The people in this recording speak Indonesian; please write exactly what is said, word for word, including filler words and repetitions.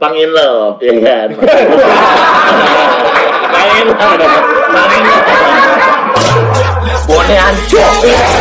Pangin love, ya kan? Pangin love, pangin love. Bonehan cok.